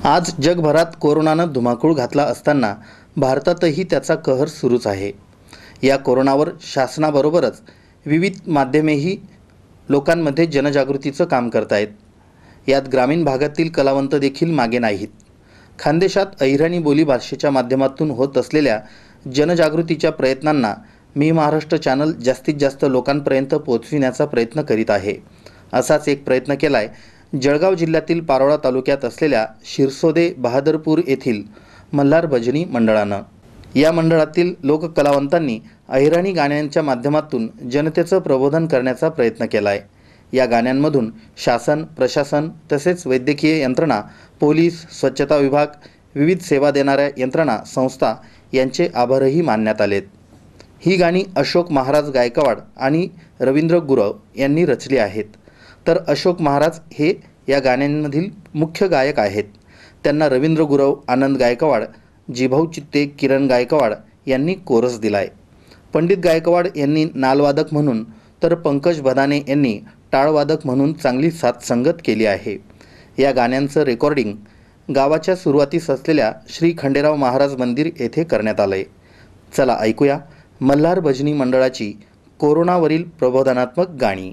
आज जगभरात कोरोनानं धुमाकूळ घातला असताना भारतातही त्याचा कहर सुरूच आहे। या कोरोनावर शासनाबरोबरच विविध माध्यमेही लोकांमध्ये जनजागृतीचं काम करतायत। यात ग्रामीण भागातील कलावंत देखील मागे नाहीत। खानदेशात अहिराणी बोली भाषेच्या माध्यमातून होत असलेल्या जनजागृतीच्या प्रयत्नांना मी महाराष्ट्र चॅनल जास्तीत जास्त लोकांपर्यंत पोहोचविण्याचा प्रयत्न करीत आहे। असाच एक प्रयत्न केलाय जळगाव जिल्ह्यातील पारोळा तालुक्यात असलेल्या शिरसोदे बहादरपूर येथील मल्हार भजनी मंडळानं। या मंडळातील लोककलावंतांनी अहिराणी गाण्यांच्या माध्यमातून जनतेचं प्रबोधन करण्याचा प्रयत्न केलाय। या गाण्यांमधून शासन, प्रशासन तसेच वैद्यकीय यंत्रणा, पोलीस, स्वच्छता विभाग, विविध सेवा देणाऱ्या यंत्रणा, संस्था यांचे आभारही मानण्यात आलेत। ही गाणी अशोक महाराज गायकवाड आणि रवींद्र गुरव यांनी रचली आहेत। तर अशोक महाराज हे या गाण्यांमधील मुख्य गायक आहेत। त्यांना रवींद्र गुरव, आनंद गायकवाड, जिभाऊ चित्ते, किरण गायकवाड यांनी कोरस दिलाय। पंडित गायकवाड यांनी नालवादक म्हणून तर पंकज भदाने यांनी टाळवादक म्हणून चांगली साथ संगत केली आहे। या गाण्यांचं रेकॉर्डिंग गावाच्या सुरुवातीस असलेल्या श्री खंडेराव महाराज मंदिर येथे करण्यात आलंय। चला ऐकूया मल्हार भजनी मंडळाची कोरोनावरील प्रबोधनात्मक गाणी।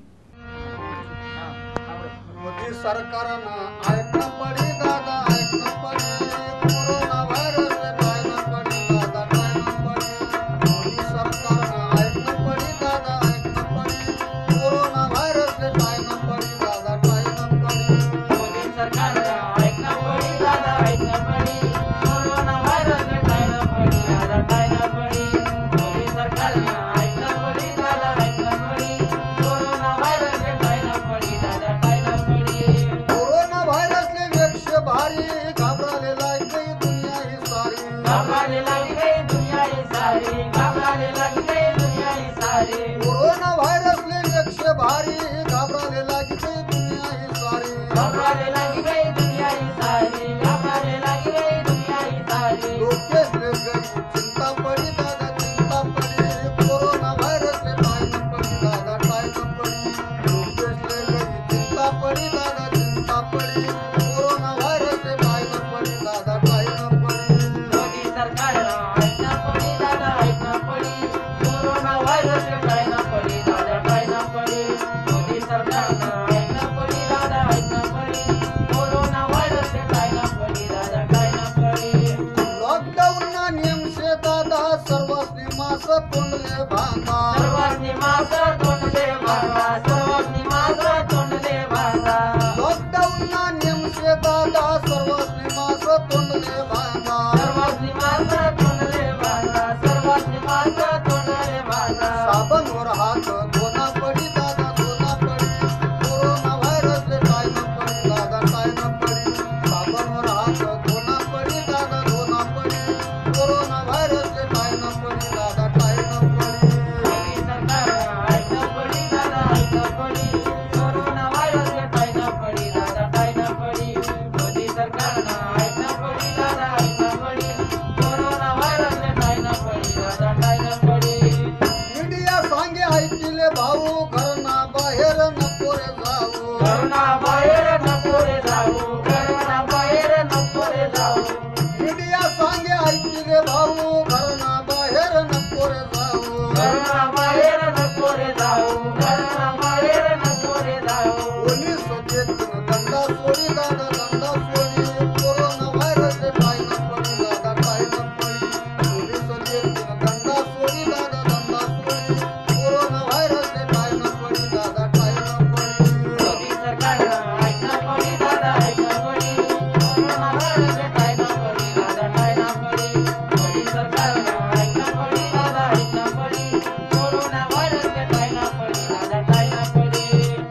सरकारनं ऐकलं पडी दादा, ऐकलं पडी कोरोना व्हायरस पाहायला पडी दादा, पाहायला पडी मोदी सरकारनं ऐकलं पडी दादा, ऐकलं पडी कोरोना व्हायरस पाहायला पडी दादा, पाहायला पडी मोदी सरकारनं ऐकलं पडी दादा, ऐकलं पडी कोरोना व्हायरस पाहायला पडी दादा, पाहायला पडी मोदी सरकारनं ऐकलं पडी दादा, ऐकलं पडी कोरोना व्हायरस पाहायला पडी दादा, पाहायला पडी कोरोना व्हायरसले वेक्ष भारी घाबराले लागली दुनिया ही सारी, घाबराले लागली गई दुनिया ही सारी, घाबराले लागली गई दुनिया ही सारी कोरोना व्हायरसले वेक्ष भारी घाबराले लागली दुनिया ही सारी, घाबराले लागली गई दुनिया ही सारी, घाबराले लागली गई दुनिया ही सारी लोकेसले गई चिंता पडी दादा, चिंता पडी कोरोना व्हायरसले पाहायला पडी दादा, पाहायला पडी लोकेसले गई चिंता पडी दादा, चिंता पडी कोरोना व्हायरसले पाहायला पडी दादा, पाहायला पडी मोदी सरकारनं ऐकलं पडी दादा, ऐकलं पडी कोरोना व्हायरस पाहायला पडी दादा, पाहायला पडी मोदी सरकारनं ऐकलं पडी दादा, ऐकलं पडी कोरोना व्हायरस पाहायला पडी दादा, पाहायला पडी लॉकडाऊनना नियमशे दादा सर्वांनी मास्क तोंडले बांधा, सर्वांनी मास्क तोंडले बांधा, सर्वांनी मास्क तोंडले बांधा लॉकडाऊनना नियमशे दादा सर्वांनी मास्क तोंडले बांधा, सर्वांनी मास्क तोंडले बांधा, सर्वांनी मास्क तोंडले बांधा साबणवर हात धोना पडी दादा, धोना पडी कोरोना व्हायरसले पाहायला पडी दादा, पाहायला पडी साबणवर हात धोना पडी दादा, धोना पडी कोरोना व्हायरसले पाहायला पडी दादा, पाहायला पडी मोदी सरकारनं ऐकलं पडी दादा, ऐकलं पडी कोरोना व्हायरस पाहायला पडी दादा, पाहायला पडी मोदी सरकारनं ऐकलं पडी दादा, ऐकलं पडी कोरोना व्हायरस पाहायला पडी दादा, पाहायला पडी मीडिया सांगे ऐकिले भाऊ घरना बाहेर नको रे जाऊ, करोना बाहेर नको रे जाऊ, करोना बाहेर नको रे जाऊ मीडिया सांगे ऐकिले भाऊ घरना बाहेर नको रे जाऊ, करोना बाहेर नको रे जाऊ, करोना बाहेर नको रे जाऊ पोलीस देतील दंडा सोडी दादा, दंडा सोडी कोरोना व्हायरस पाहायला पडी दादा, पाहायला पडी पोलीस देतील दंडा सोडी दादा, दंडा सोडी कोरोना व्हायरस पाहायला पडी दादा, पाहायला पडी मोदी सरकारनं ऐकलं पडी दादा, ऐकलं पडी कोरोना व्हायरस पाहायला पडी दादा, पाहायला पडी मोदी सरकारनं ऐकलं पडी दादा, ऐकलं पडी कोरोना व्हायरस पाहायला पडी दादा, पाहायला पडी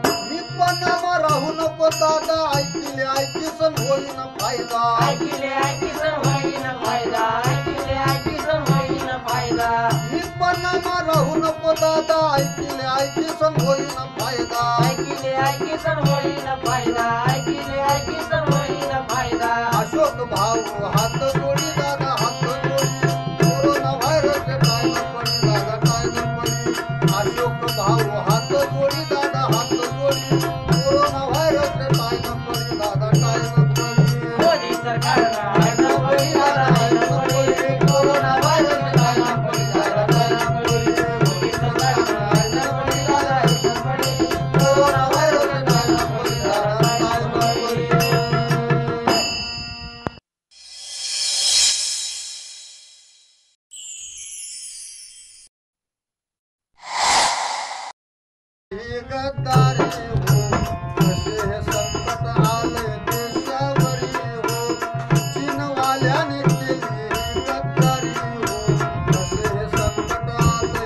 निपणावर राहू नको दादा, ऐकिले ऐकीसन होईन फायदा, ऐकिले ऐकीसन होईन फायदा, ऐकिले ऐकीसन होईन फायदा निपणावर राहू नको दादा, ऐकिले ऐकीसन होईन फायदा, ऐकिले ऐकीसन होईन फायदा, ऐकिले ऐकीसन होईन फायदा अशोक भाऊ हात जोडी दादा, हात जोडी कोरोना व्हायरस पाहायला पडी दादा, पाहायला पडी अशोक भाऊ हात जोडी दादा, हात जोडी कोरोना व्हायरस पाहायला पडी दादा, पाहायला पडी मोदी सरकार ही गद्दारी हो कसे हे संकट आले देशावरी हो चीनवाल्याने केली ही गद्दारी हो कसे हे संकट आले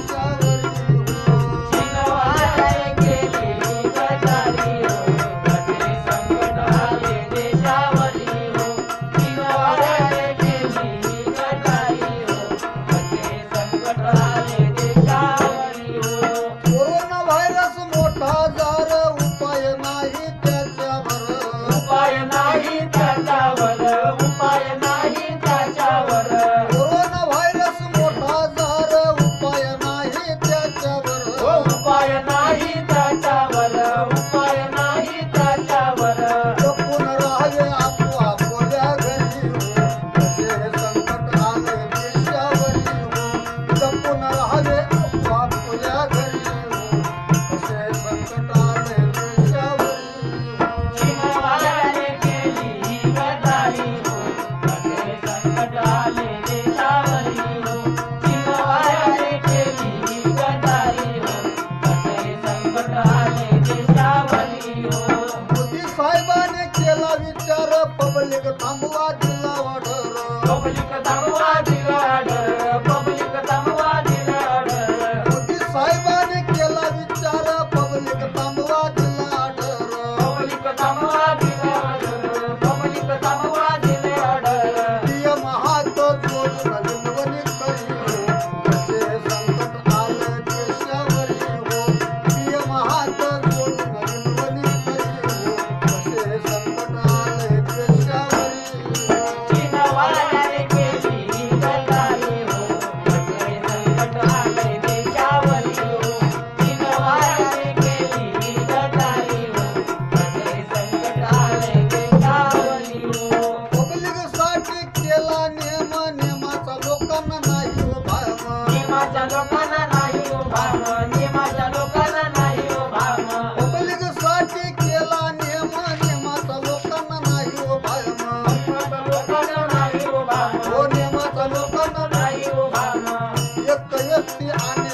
देशावरी हो चीनवाल्याने केली ही गद्दारी हो कसे संकट आले देशावरी हो चीनवाल्याने केली ही गद्दारी हो कसे संकट आले देशावरी हो कोरोना व्हायरस मोठा जार उपाय नाही त्याच्यावर उपाय नाही त्याच्यावर उपाय नाही त्याच्यावर कोरोना व्हायरस मोठा जार उपाय नाही त्याच्यावर उपाय नाही त्याच्यावर उपाय नाही त्याच्यावर जपून राहावे आपोल्या घरी हो कसे हे संकट आले देशावरी हो जपून राहावे आपोल्या घरी हो कसे हे संकट आले देशावरी हो चीनवाल्याने केली ही गद्दारी हो कसे संकट आले देशावरी हो चीनवाल्याने केली ही गद्दारी हो कसे संकट आले देशावरी हो मोदी साहेबाने केला विचार पब्लिक थांबवा दिला ऑर्डर पब्लिक थांबवा दिला ऑर्डर पब्लिक थांबवा दिला ऑर्डर मोदी साहेबाने केला विचार पब्लिक थांबवा दिला ऑर्डर पब्लिक थांबवा दिला ऑर्डर पब्लिक थांबवा दिला ऑर्डर पीएम हात जोडून विनवणी करी हो कसे हे संकट आले देशावरी हो पीएम हात जोडून विनवणी करी हो कसे हे संकट आले देशावरी हो चीनवाल्याने केली ही गद्दारी हो कसे संकट आले देशावरी हो चीनवाल्याने केली ही गद्दारी हो कसे संकट आले देशावरी हो पब्लिकसाठी केला नियम नियमाचा लोकांना नाही हो भाम नियमाच्या लोकांना नाही हो भाम नियमाच्या लोकांना नाही हो भाम पब्लिकसाठी केला नियम नियमाचा लोकांना नाही हो भाम नियमाच्या लोकांना नाही हो भाम हो नियमाचा लोकांना नाही हो भाम एक व्यक्ती आणि